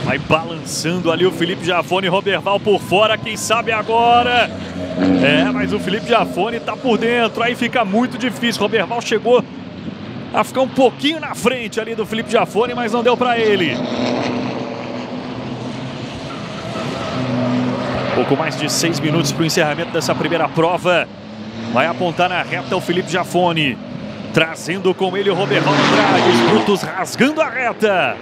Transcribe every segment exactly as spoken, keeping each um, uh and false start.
Vai balançando ali o Felipe Giafone, Roberval por fora, quem sabe agora. É, mas o Felipe Giafone tá por dentro, aí fica muito difícil. Roberval chegou a ficar um pouquinho na frente ali do Felipe Giafone, mas não deu para ele. Pouco mais de seis minutos para o encerramento dessa primeira prova. Vai apontar na reta o Felipe Giafone, trazendo com ele o Roberval Andrade, os brutos rasgando a reta.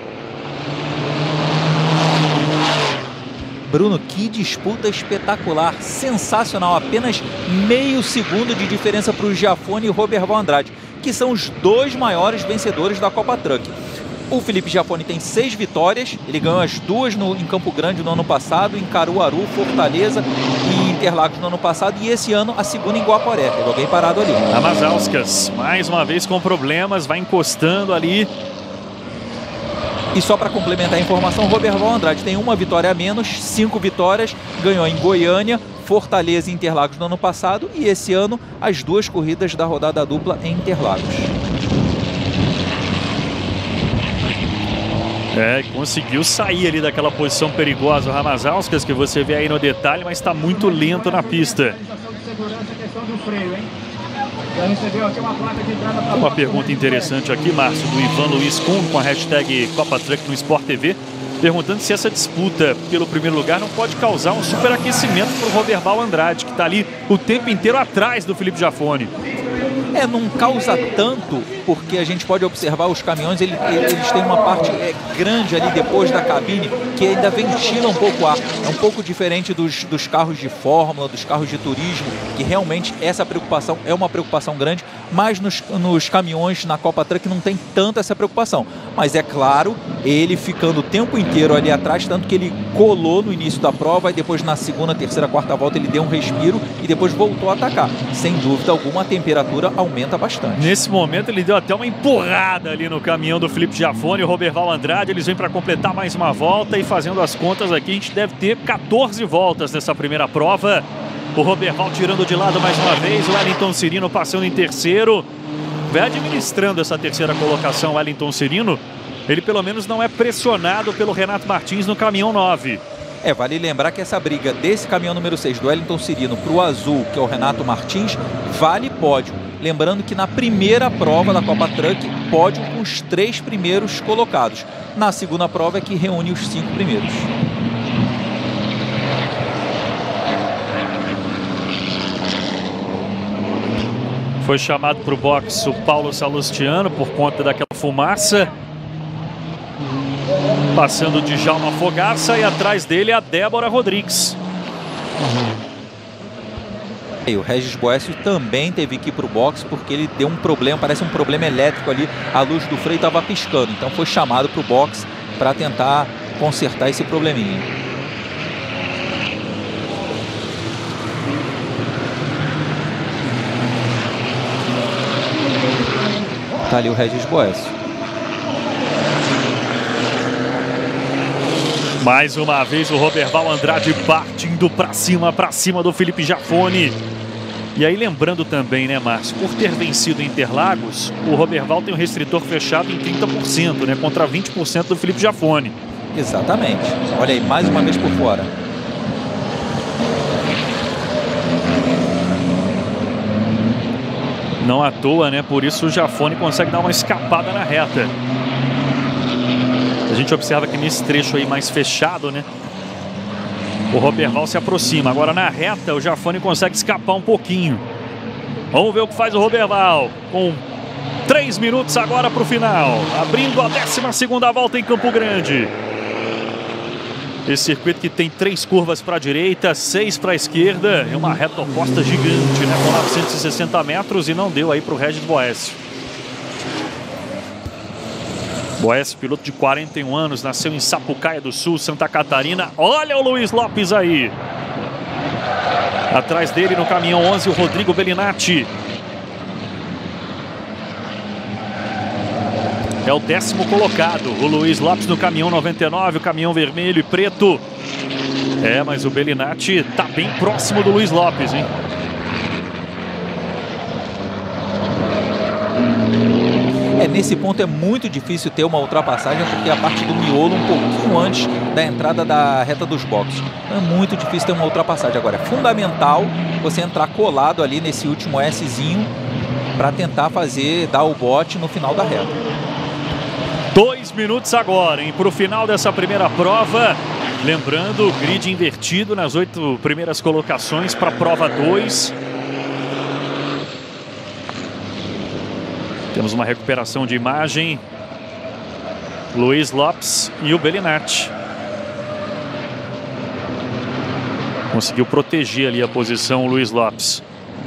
Bruno, que disputa espetacular, sensacional, apenas meio segundo de diferença para o Giafone e o Roberval Andrade, que são os dois maiores vencedores da Copa Truck. O Felipe Giafone tem seis vitórias, ele ganhou as duas no, em Campo Grande no ano passado, em Caruaru, Fortaleza e Interlagos no ano passado, e esse ano a segunda em Guaporé. Teve alguém parado ali. A Mazauskas, mais uma vez com problemas, vai encostando ali. E só para complementar a informação, o Roberval Andrade tem uma vitória a menos, cinco vitórias, ganhou em Goiânia, Fortaleza e Interlagos no ano passado, e esse ano as duas corridas da rodada dupla em Interlagos. É, conseguiu sair ali daquela posição perigosa o Ramazauskas, que você vê aí no detalhe, mas está muito lento na pista. Uma pergunta interessante aqui, Márcio, do Ivan Luiz Kuhn, com a hashtag Copa Truck no Sport T V, perguntando se essa disputa pelo primeiro lugar não pode causar um superaquecimento para o Roberval Andrade, que está ali o tempo inteiro atrás do Felipe Giafone. É, não causa tanto, porque a gente pode observar os caminhões, ele, eles têm uma parte é, grande ali depois da cabine, que ainda ventila um pouco o ar. É um pouco diferente dos, dos carros de fórmula, dos carros de turismo, que realmente essa preocupação é uma preocupação grande, mas nos, nos caminhões na Copa Truck não tem tanto essa preocupação. Mas é claro, ele ficando o tempo inteiro ali atrás, tanto que ele colou no início da prova, e depois na segunda, terceira, quarta volta ele deu um respiro e depois voltou a atacar. Sem dúvida alguma, a temperatura aumenta bastante. Nesse momento ele deu até uma empurrada ali no caminhão do Felipe Giafone e o Roberval Andrade. Eles vêm para completar mais uma volta, e fazendo as contas aqui, a gente deve ter quatorze voltas nessa primeira prova. O Roberval tirando de lado mais uma vez, o Wellington Cirino passando em terceiro. Vai administrando essa terceira colocação, o Wellington Cirino. Ele pelo menos não é pressionado pelo Renato Martins no caminhão nove. É, vale lembrar que essa briga desse caminhão número seis, do Wellington Cirino, para o azul, que é o Renato Martins, vale pódio. Lembrando que na primeira prova da Copa Truck, pódio com os três primeiros colocados. Na segunda prova é que reúne os cinco primeiros. Foi chamado para o box o Paulo Salustiano por conta daquela fumaça. Passando o Djalma Fogaça, e atrás dele a Débora Rodrigues. E o Regis Boécio também teve que ir para o box porque ele deu um problema, parece um problema elétrico ali. A luz do freio estava piscando, então foi chamado para o box para tentar consertar esse probleminha. Tá ali o Regis Boécio. Mais uma vez o Roberval Andrade partindo para cima, para cima do Felipe Giafone. E aí lembrando também, né, Márcio, por ter vencido Interlagos, o Roberval tem um restritor fechado em trinta por cento, né, contra vinte por cento do Felipe Giafone. Exatamente. Olha aí, mais uma vez por fora. Não à toa, né, por isso o Giafone consegue dar uma escapada na reta. A gente observa que nesse trecho aí mais fechado, né, o Roberval se aproxima. Agora na reta o Giafone consegue escapar um pouquinho. Vamos ver o que faz o Roberval. Com três minutos agora para o final. Abrindo a décima segunda volta em Campo Grande. Esse circuito que tem três curvas para a direita, seis para a esquerda. É uma reta oposta gigante, né, com novecentos e sessenta metros, e não deu aí para o Regis Boécio. Boécio, piloto de quarenta e um anos, nasceu em Sapucaia do Sul, Santa Catarina. Olha o Luiz Lopes aí. Atrás dele no caminhão onze, o Rodrigo Bellinati. É o décimo colocado. O Luiz Lopes no caminhão noventa e nove, o caminhão vermelho e preto. É, mas o Bellinati tá bem próximo do Luiz Lopes, hein? É, nesse ponto é muito difícil ter uma ultrapassagem, porque a parte do miolo um pouquinho antes da entrada da reta dos boxes. Então é muito difícil ter uma ultrapassagem. Agora, é fundamental você entrar colado ali nesse último Szinho para tentar fazer, dar o bote no final da reta. Dois minutos agora, hein, para o final dessa primeira prova. Lembrando, grid invertido nas oito primeiras colocações para a prova dois. Temos uma recuperação de imagem. Luiz Lopes e o Bellinati. Conseguiu proteger ali a posição o Luiz Lopes.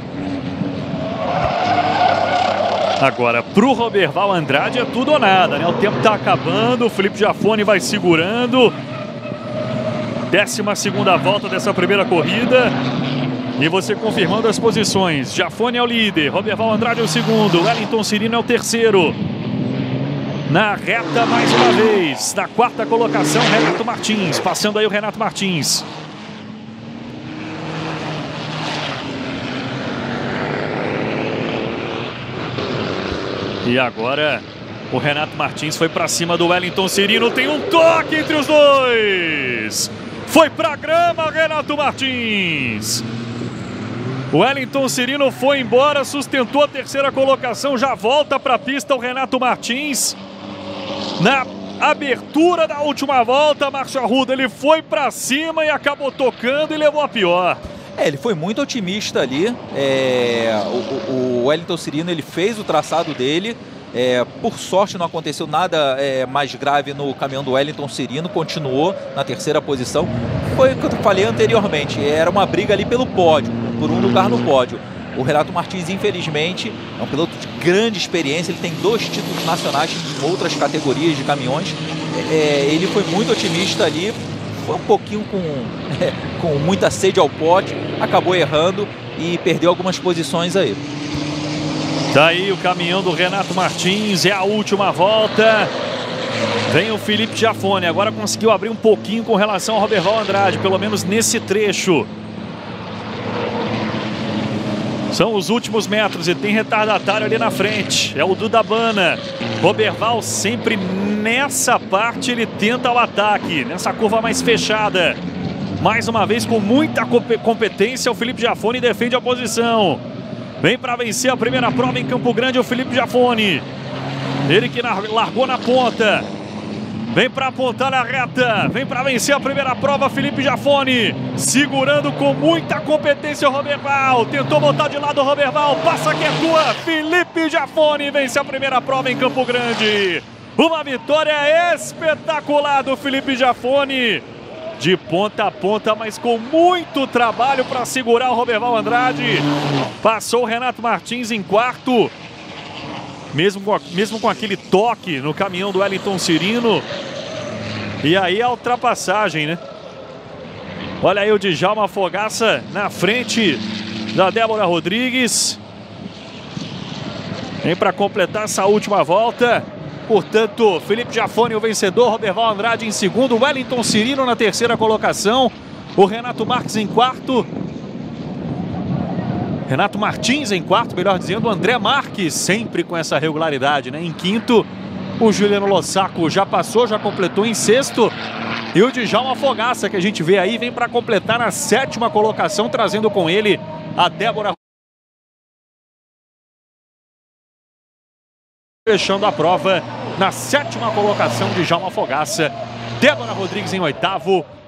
Agora, para o Roberval Andrade é tudo ou nada, né? O tempo está acabando, o Felipe Giafone vai segurando. Décima segunda volta dessa primeira corrida. E você confirmando as posições. Giafone é o líder, Roberval Andrade é o segundo, Wellington Cirino é o terceiro. Na reta mais uma vez, na quarta colocação, Renato Martins. Passando aí o Renato Martins. E agora o Renato Martins foi para cima do Wellington Cirino. Tem um toque entre os dois. Foi para a grama, Renato Martins. O Wellington Cirino foi embora, sustentou a terceira colocação. Já volta para a pista o Renato Martins. Na abertura da última volta, Márcio Arruda, ele foi para cima e acabou tocando e levou a pior. É, ele foi muito otimista ali. É, o, o Wellington Cirino, ele fez o traçado dele. É, por sorte não aconteceu nada é, mais grave no caminhão do Wellington Cirino, continuou na terceira posição. Foi o que eu falei anteriormente, era uma briga ali pelo pódio, por um lugar no pódio. O Renato Martins, infelizmente, é um piloto de grande experiência, ele tem dois títulos nacionais em outras categorias de caminhões. É, ele foi muito otimista ali, foi um pouquinho com, é, com muita sede ao pódio, acabou errando e perdeu algumas posições aí. Daí o caminhão do Renato Martins, é a última volta. Vem o Felipe Giafone, agora conseguiu abrir um pouquinho com relação ao Roberval Andrade, pelo menos nesse trecho. São os últimos metros e tem retardatário ali na frente, é o Duda Bana. Roberval sempre nessa parte ele tenta o ataque, nessa curva mais fechada. Mais uma vez com muita competência o Felipe Giafone defende a posição. Vem para vencer a primeira prova em Campo Grande o Felipe Giafone. Ele que largou na ponta. Vem para apontar na reta. Vem para vencer a primeira prova Felipe Giafone. Segurando com muita competência o Roberval. Tentou botar de lado o Roberval. Passa que é tua. Felipe Giafone vence a primeira prova em Campo Grande. Uma vitória espetacular do Felipe Giafone. De ponta a ponta, mas com muito trabalho para segurar o Roberval Andrade. Passou o Renato Martins em quarto. Mesmo com, mesmo com aquele toque no caminhão do Wellington Cirino. E aí a ultrapassagem, né? Olha aí o Djalma Fogaça na frente da Débora Rodrigues. Vem para completar essa última volta. Portanto, Felipe Giafone o vencedor, Roberval Andrade em segundo, Wellington Cirino na terceira colocação, o Renato Marques em quarto. Renato Martins em quarto, melhor dizendo, o André Marques, sempre com essa regularidade, né? Em quinto, o Juliano Lossaco já passou, já completou em sexto. E o Djalma Fogaça, que a gente vê aí, vem para completar na sétima colocação, trazendo com ele a Débora. Fechando a prova na sétima colocação de Djalma Fogaça. Débora Rodrigues em oitavo.